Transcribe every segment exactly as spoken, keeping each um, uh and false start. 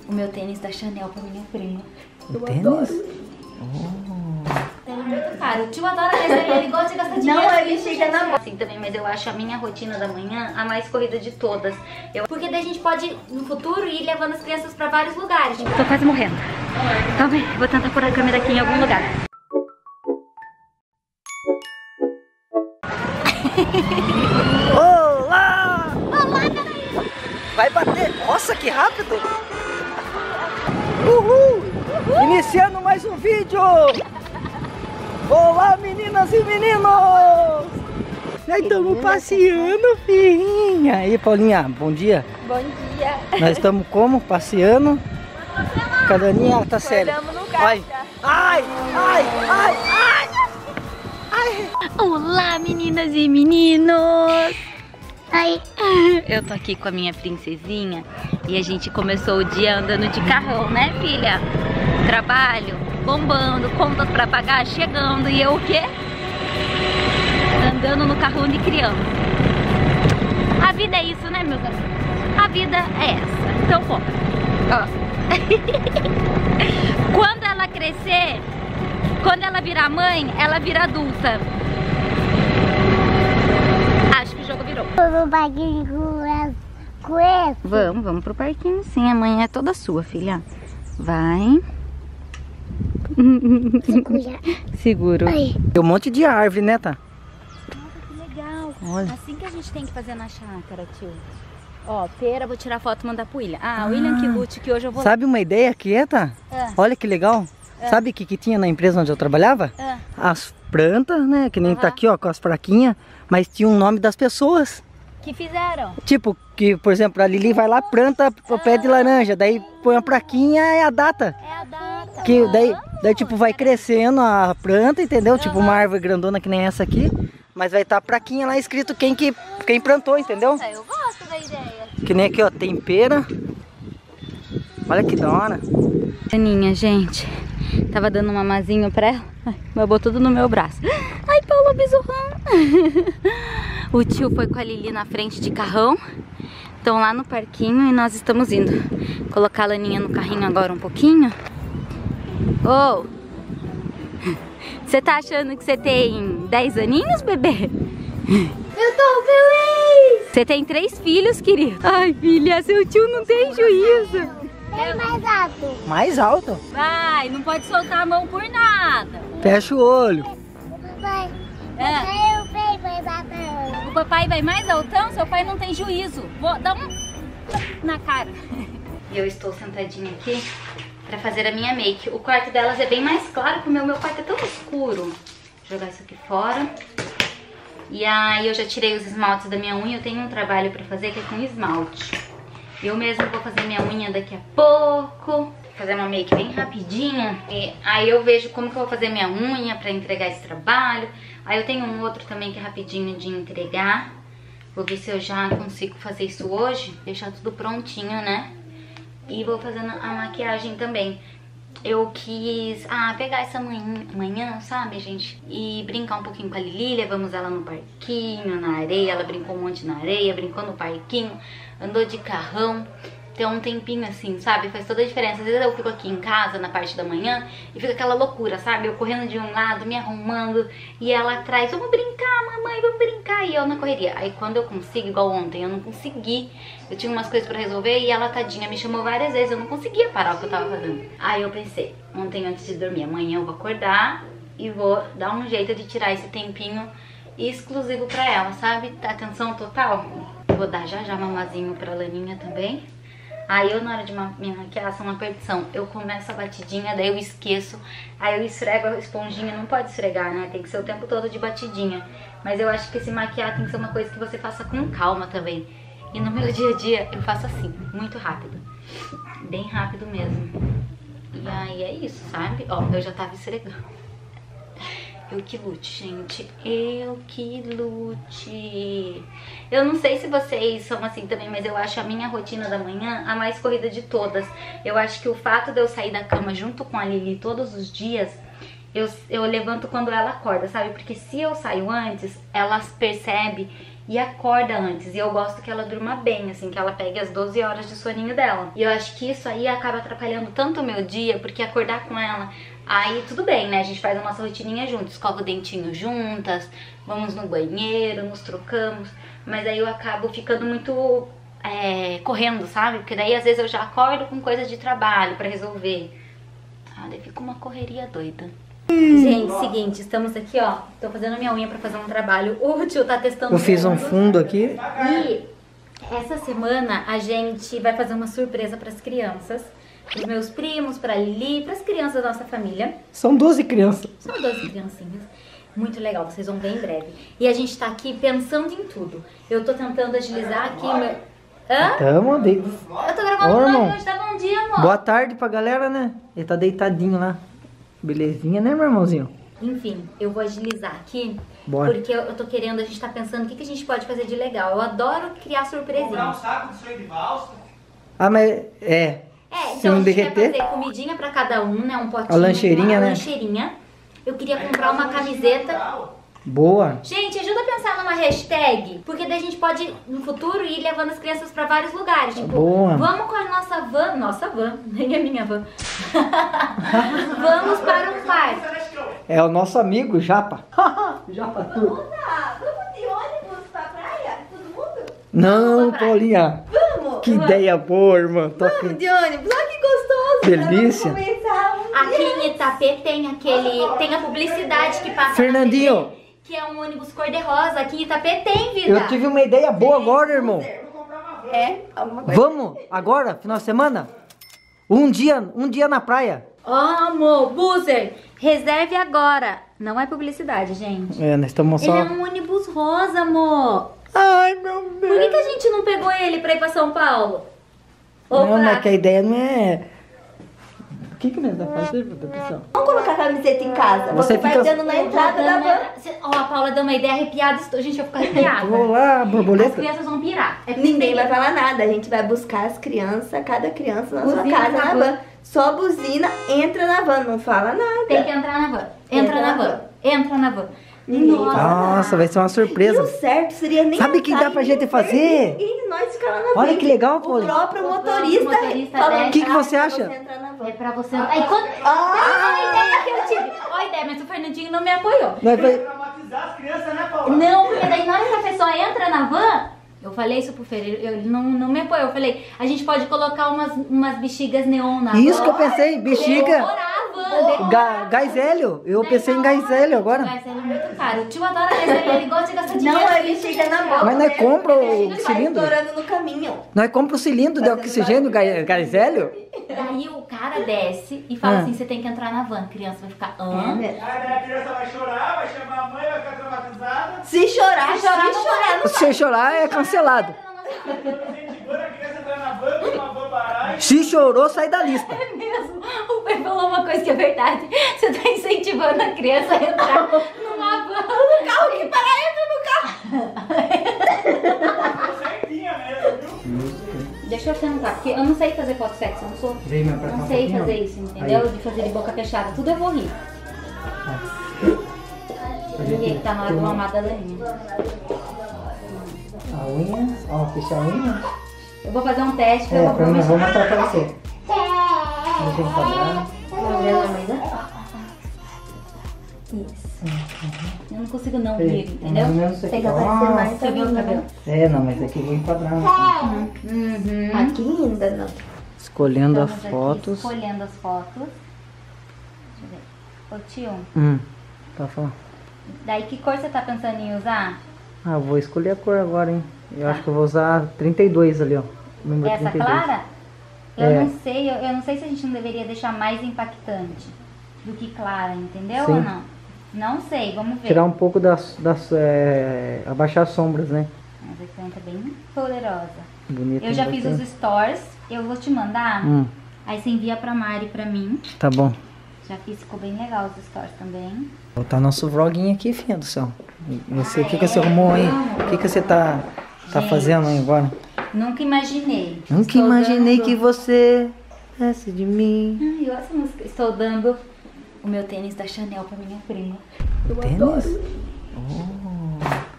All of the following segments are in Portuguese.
o meu tênis da Chanel pra minha prima. O Eu tênis? adoro. Oh. É muito caro. O tio adora gastar, ele gosta de gastar dinheiro. Não, ele fica na mão. Assim também, mas eu acho a minha rotina da manhã a mais corrida de todas. Eu... Porque daí a gente pode, no futuro, ir levando as crianças pra vários lugares. Tipo... Tô quase morrendo. Calma aí, vou tentar pôr a câmera aqui em algum lugar. Olá! Olá, peraí! Vai bater! Nossa, que rápido! Uhul! Uhul! Iniciando mais um vídeo! Olá, meninas e meninos! Nós estamos passeando, filhinha! E aí, Paulinha, bom dia! Bom dia. Nós estamos como? Passeando? Cadaninha, ela tá séria. Ai, ai, ai, ai, ai! Ai. Olá, meninas e meninos! Ai, eu tô aqui com a minha princesinha e a gente começou o dia andando de carrão, né, filha? Trabalho, bombando, contas pra pagar, chegando, e eu o quê? Andando no carrão de criança. A vida é isso, né, meus amigos? A vida é essa. Então, bom, ó. Quando ela crescer, quando ela virar mãe, ela vira adulta. Acho que o jogo virou. Vamos parquinho com esse. Vamos, vamos pro parquinho sim. Amanhã é toda sua, filha. Vai. Segura. Seguro. Ai. Tem um monte de árvore, né, tá? Nossa, que legal. Olha. Assim que a gente tem que fazer na chácara, tio. Ó, pera, vou tirar foto e mandar pro William. Ah, o William que lute, que hoje eu vou... Sabe uma ideia que é, tá? Ah. Olha que legal. Ah. Sabe o que, que tinha na empresa onde eu trabalhava? Ah. As plantas, né? Que nem Aham. tá aqui, ó, com as plaquinhas. Mas tinha um nome das pessoas. Que fizeram? Tipo, que, por exemplo, a Lili vai lá, planta o pé de laranja. Daí põe a plaquinha, é a data. É a data. Que daí, daí tipo, vai crescendo a planta, entendeu? Tipo, uma árvore grandona que nem essa aqui. Mas vai estar a plaquinha lá escrito quem, que, quem plantou, entendeu? Eu gosto da ideia. Que nem aqui, ó, tempera. Olha que da hora. Aninha, gente, tava dando um mamazinho pra ela. Ai, babou tudo no meu braço. Ai, Paula, besurrão. O tio foi com a Lili na frente de carrão. Estão lá no parquinho e nós estamos indo colocar a Laninha no carrinho agora um pouquinho. Ô, você tá achando que você tem dez aninhos, bebê? Eu tô feliz. Você tem três filhos, querido. Ai, filha, seu tio não tem juízo. Vem mais alto. Mais alto. Vai, não pode soltar a mão por nada. Fecha o olho. Papai. É. Eu venho mais alto. O papai vai mais altão, seu pai não tem juízo. Vou dar um na cara. E eu estou sentadinha aqui pra fazer a minha make. O quarto delas é bem mais claro que o meu. Meu quarto é tão escuro. Vou jogar isso aqui fora. E aí eu já tirei os esmaltes da minha unha. Eu tenho um trabalho pra fazer que é com esmalte. Eu mesma vou fazer minha unha daqui a pouco. Vou fazer uma make bem rapidinha. E aí eu vejo como que eu vou fazer minha unha pra entregar esse trabalho. Aí eu tenho um outro também que é rapidinho de entregar. Vou ver se eu já consigo fazer isso hoje. Deixar tudo prontinho, né? E vou fazendo a maquiagem também. Eu quis ah, pegar essa manhã, manhã, sabe, gente? E brincar um pouquinho com a Lili. Levamos ela no parquinho, na areia. Ela brincou um monte na areia, brincou no parquinho. Andou de carrão. Tem um tempinho assim, sabe? Faz toda a diferença. Às vezes eu fico aqui em casa, na parte da manhã, e fica aquela loucura, sabe? Eu correndo de um lado, me arrumando, e ela atrás, vamos brincar, mamãe, vamos brincar. E eu na correria. Aí quando eu consigo, igual ontem, eu não consegui. Eu tinha umas coisas pra resolver e ela, tadinha, me chamou várias vezes. Eu não conseguia parar o que eu tava fazendo. Aí eu pensei, ontem antes de dormir, amanhã eu vou acordar e vou dar um jeito de tirar esse tempinho exclusivo pra ela, sabe? Atenção total. Eu vou dar já já mamazinho pra Laninha também. Aí eu, na hora de me maquiar, são uma perdição. Eu começo a batidinha, daí eu esqueço. Aí eu esfrego a esponjinha. Não pode esfregar, né? Tem que ser o tempo todo de batidinha. Mas eu acho que esse maquiar tem que ser uma coisa que você faça com calma também. E no meu dia a dia eu faço assim, muito rápido. Bem rápido mesmo. E aí é isso, sabe? Ó, eu já tava esfregando. Eu que lute, gente. Eu que lute. Eu não sei se vocês são assim também, mas eu acho a minha rotina da manhã a mais corrida de todas. Eu acho que o fato de eu sair da cama junto com a Lili todos os dias, eu, eu levanto quando ela acorda, sabe? Porque se eu saio antes, ela percebe e acorda antes. E eu gosto que ela durma bem, assim, que ela pegue as doze horas de soninho dela. E eu acho que isso aí acaba atrapalhando tanto o meu dia, porque acordar com ela, aí tudo bem, né? A gente faz a nossa rotininha juntos, escova o dentinho juntas, vamos no banheiro, nos trocamos. Mas aí eu acabo ficando muito é, correndo, sabe? Porque daí às vezes eu já acordo com coisa de trabalho pra resolver. Ah, daí fica uma correria doida. Gente, seguinte, estamos aqui, ó. Tô fazendo minha unha pra fazer um trabalho. O tio tá testando. Eu fiz um fundo aqui. E essa semana a gente vai fazer uma surpresa pras crianças. Pros meus primos, pra Lili, pras crianças da nossa família. São doze crianças. São doze criancinhas. Muito legal, vocês vão ver em breve. E a gente tá aqui pensando em tudo. Eu tô tentando agilizar aqui meu... Hã? Tamo de... Eu tô gravando Ô, vlog irmão. hoje, tá bom dia, amor. Boa tarde pra galera, né? Ele tá deitadinho lá. Belezinha, né, meu irmãozinho? Enfim, eu vou agilizar aqui. Bora. Porque eu, eu tô querendo, a gente tá pensando o que, que a gente pode fazer de legal. Eu adoro criar surpresinhas. Comprar um saco de sonho de valsa. Ah, mas é. É, Se então não a gente derreter. vai fazer comidinha pra cada um, né? Um potinho. A lancheirinha, uma né? lancheirinha. Eu queria comprar uma camiseta. Boa. Gente, ajuda a pensar numa hashtag, porque daí a gente pode, no futuro, ir levando as crianças pra vários lugares. Tipo, Boa. vamos com a nossa van, nossa van, nem a minha van. Vamos para um parque. É o nosso amigo Japa. Japa Tour. Vamos de ônibus pra praia? Todo mundo? Não, Vamos pra praia. Paulinha. Vamos! Que ideia boa, irmão. Tô aqui. De ônibus, olha que gostoso! Delícia. Vamos começar um Aqui em Itapê tem aquele, tem a publicidade que passa Fernandinho. na T V, que é um ônibus cor-de-rosa. Aqui em Itapê tem, vida. Eu tive uma ideia boa agora, irmão. É, alguma coisa. Vamos, agora, final de semana? Um dia, um dia na praia. Ó, amor, Boozer, reserve agora. Não é publicidade, gente. É, nós estamos só... Ele é um ônibus rosa, amor. Ai, meu Por Deus. que, que a gente não pegou ele pra ir pra São Paulo? Ou Não, pra... mas que a ideia não é... O que que nós vamos fazer, produção? Vamos colocar a camiseta em casa. Você Você vai fica- dando na entrada da van. Ó, a Paula deu uma ideia arrepiada. estou- Gente, eu vou ficar arrepiada. Vou lá, As borboleta. crianças vão pirar. É Ninguém vai falar nada. A gente vai buscar as crianças, cada criança na sua Buzina casa, na na van. van. Só buzina, entra na van, não fala nada. Tem que entrar na van. Entra, Entra na na van. van. Entra na van. Ninguém Nossa. fala Nossa, vai ser uma E o surpresa. certo seria nem Sabe o que entrar dá pra e gente não fazer? Ninguém de nós ficar lá na Olha frente. que legal, O Paulinho. próprio O motorista, próprio motorista falando desce. Que que pra você acha? você entrar na van. É pra você... Aí quando... Ah, a ideia que eu tive. Ó a ideia, mas o Fernandinho não me apoiou. Nós vai... Traumatizar as crianças, né, Paula? Não, porque daí na hora que a pessoa entra na van, eu falei isso pro Fer, ele ele não, não me apoiou. Eu falei, a gente pode colocar umas, umas bexigas neon na Isso que van. eu pensei, bexiga. Decorar a van, decorar Ga a van. gás hélio. Eu Daí pensei em na gás hora- hélio agora. Gás hélio é muito caro. O tio adora gás hélio, ele gosta de gastar dinheiro. Não, ele chega na boca. Mas nós mesmo, compra porque o a gente vai cilindro. estourando no caminho. Nós compramos o cilindro de oxigênio, gás gás hélio. Daí o cara desce e fala Ah. assim, você tem que entrar na van. A criança vai ficar, É, hã? né? Aí daí a criança vai chorar, vai chamar a mãe, vai ficar traumatizada. Se chorar, Se chorar, se não chorar, não Se chorar, é cancelado. Incentivando a criança a entrar na van, com uma van parar. Se chorou, sai da lista. É mesmo. O pai falou uma coisa que é verdade. Você tá incentivando a criança a entrar numa van. No carro que parar, entra no carro. Certinha mesmo, viu? Deixa eu tentar, porque eu não sei fazer foto sexy, eu não sou. Vem, meu, pra cá Não um sei pouquinho, fazer ó. isso, entendeu? Aí. De fazer de boca fechada. Tudo eu vou rir. E aí, tá na hora de mamar da Daninha. A unha, ó, fechar a unha. Eu vou fazer um teste pra É, eu pra vou mim, vou mexer. mostrar pra você. Deixa eu enquadrar. Isso. Eu não consigo não Sei. rir, entendeu? Mais ou menos isso aqui, Sei ó. que vai ser mais Nossa, você viu o cabelo. É, não, mas aqui eu vou enquadrar. Né? Uhum. Aqui ainda não. Escolhendo as Estamos aqui fotos. Escolhendo as fotos. Deixa eu ver. Ô tio, Hum, tá falando. daí que cor você tá pensando em usar? Ah, eu vou escolher a cor agora, hein? Eu acho que eu vou usar trinta e dois ali, ó. Número Essa trinta e dois. clara? Eu É. não sei, eu, eu não sei se a gente não deveria deixar mais impactante do que clara, entendeu Sim. ou não? Não sei, vamos ver. Tirar um pouco das. das é, abaixar as sombras, né? Mas a canta é bem poderosa. Bonito. Eu já hein, fiz bacana. os stories, eu vou te mandar. Hum, Aí você envia pra Mari e pra mim. tá bom. Já fiz, ficou bem legal os stories também. Vou botar nosso vloguinho aqui, filha do céu. E você, o que, que você arrumou aí? O que, que você tá, tá Gente. fazendo aí agora? Nunca imaginei. Nunca Estou imaginei dando- que você fosse de mim. Ai, olha essa música. Estou dando o meu tênis da Chanel pra minha prima. Eu Tênis? adoro. Oh.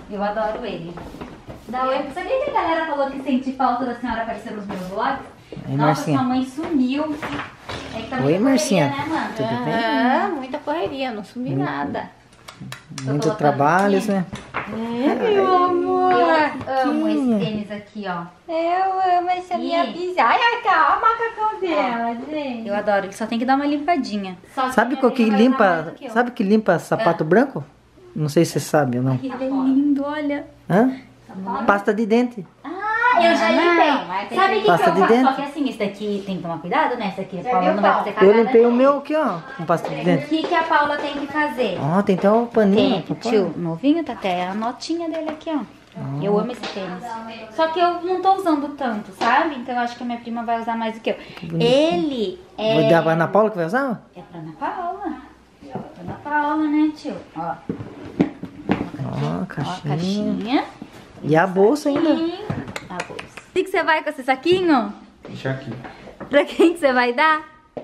Eu adoro ele. Da Oi, sabia que a galera falou que sente falta da senhora aparecer nos meus vlogs? Oi, Nossa, Marcinha. sua mãe sumiu. É que tá Oi, muita Marcinha. correria, né, mano? Tudo bem? Ah, muita correria, não sumi nada. Muito colocando trabalho, aqui. né? É, meu amor. Eu amo esse tênis aqui, ó. Eu amo essa minha Ih. bisa. Ai, ai, tá, o macacão dela, gente. Eu adoro, ele só tem que dar uma limpadinha. Só Sabe minha qual que prima vai usar mais limpa, do que eu. sabe que limpa sapato branco? Não sei se você sabe ou não. Ele é lindo, olha. Hã? Pasta de dente. Ah, eu já Não, limpei. mas tem Sabe o que, que eu Pasta de faço? dente? Só que assim, esse daqui tem que tomar cuidado, né? Esse aqui a Você Paula viu não vai qual? fazer Eu cagada. limpei o nele. meu aqui, ó, com pasta de O dente. que, que a Paula tem que fazer? Ó, tem até o paninho. Tem, papai. tio, novinho, tá até a notinha dele aqui, ó. Eu amo esse tênis. Só que eu não tô usando tanto, sabe? Então eu acho que a minha prima vai usar mais do que eu. Ele é... Vou dar pra Ana Paula que vai usar? É pra Ana Paula. É pra Ana Paula, né, tio? Ó. Ó, Ó, caixinha. a caixinha. E a bolsa ainda. E a bolsa. O que você vai com esse saquinho? Deixa aqui. Pra quem que você vai dar?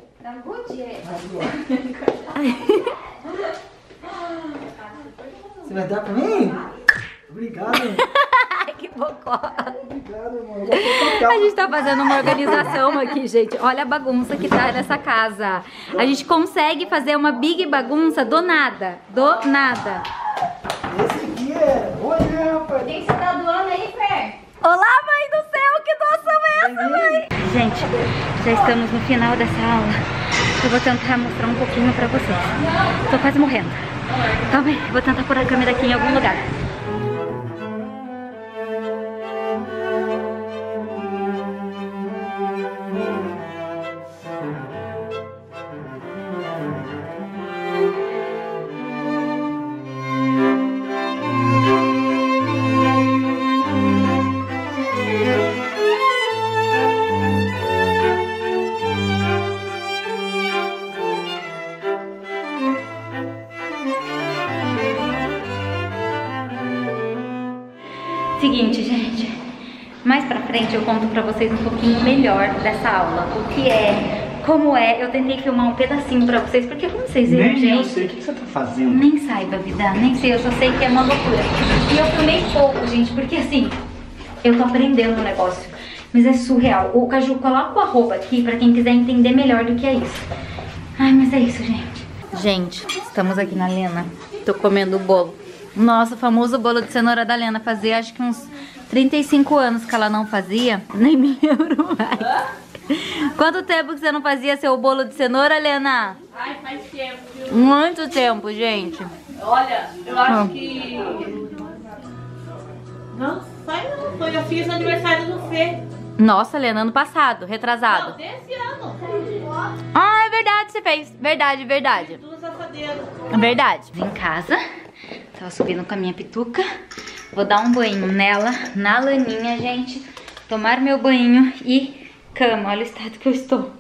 Você vai dar pra mim? Obrigado. Ai, que bocó. Obrigado, amor. Eu A gente tá fazendo uma organização aqui, gente. Olha a bagunça que tá nessa casa. A gente consegue fazer uma big bagunça do nada. Do nada. Esse aqui é... Olha, rapaz. Quem você tá doando aí, Fer? Olá, mãe do céu, que doação é essa, mãe? Gente, já estamos no final dessa aula. Eu vou tentar mostrar um pouquinho pra vocês. Tô quase morrendo. Calma aí, vou tentar pôr a câmera aqui em algum lugar. Seguinte, gente, mais pra frente eu conto pra vocês um pouquinho melhor dessa aula, o que é, como é. Eu tentei filmar um pedacinho pra vocês, porque como vocês viram, Nem eu gente, sei o que você tá fazendo. nem saiba, vida, nem sei, eu só sei que é uma loucura. E eu filmei pouco, gente, porque assim, eu tô aprendendo o negócio, mas é surreal. O Caju, coloca o arroba aqui pra quem quiser entender melhor do que é isso. Ai, mas é isso, gente. Gente, estamos aqui na Lena, tô comendo o bolo. Nossa, o famoso bolo de cenoura da Lena. Fazia acho que uns trinta e cinco anos que ela não fazia. Nem me lembro mais. Quanto tempo que você não fazia seu bolo de cenoura, Lena? Ai, faz tempo, viu? Muito tempo, gente. Olha, eu acho que... Não, faz não. Foi, eu fiz o aniversário do Fê. Nossa, Lena, ano passado, Não, retrasado. desse ano. Ah, é verdade, você fez. Verdade, verdade. Duas assadeiras. Verdade. Vim em casa, tava subindo com a minha pituca. Vou dar um banho nela, na laninha, gente. Tomar meu banho e cama. Olha o estado que eu estou.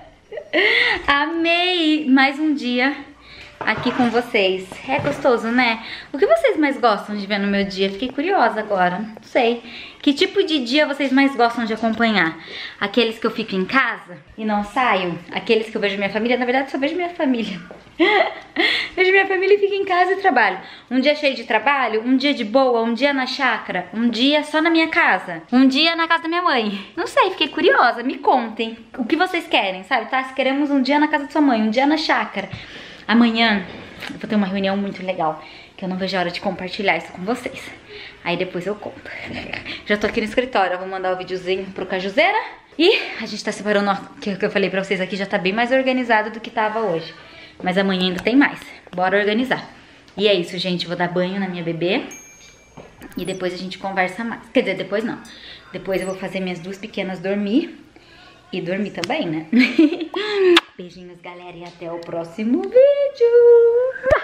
Amei mais um dia aqui com vocês. É gostoso, né? O que vocês mais gostam de ver no meu dia? Fiquei curiosa agora. Não sei. Que tipo de dia vocês mais gostam de acompanhar? Aqueles que eu fico em casa e não saio? Aqueles que eu vejo minha família? Na verdade, só vejo minha família. Vejo minha família e fico em casa e trabalho. Um dia cheio de trabalho, um dia de boa, um dia na chácara, um dia só na minha casa, um dia na casa da minha mãe. Não sei, fiquei curiosa. Me contem o que vocês querem, sabe? Tá? Se queremos um dia na casa da sua mãe, um dia na chácara. Amanhã eu vou ter uma reunião muito legal, que eu não vejo a hora de compartilhar isso com vocês. Aí depois eu conto. Já tô aqui no escritório, eu vou mandar o videozinho pro Cajuzeira. E a gente tá separando, ó, que que eu falei pra vocês aqui, já tá bem mais organizado do que tava hoje. Mas amanhã ainda tem mais. Bora organizar. E é isso, gente. Vou dar banho na minha bebê. E depois a gente conversa mais. Quer dizer, depois não. Depois eu vou fazer minhas duas pequenas dormir. E dormir também, né? Beijinhos, galera. E até o próximo vídeo.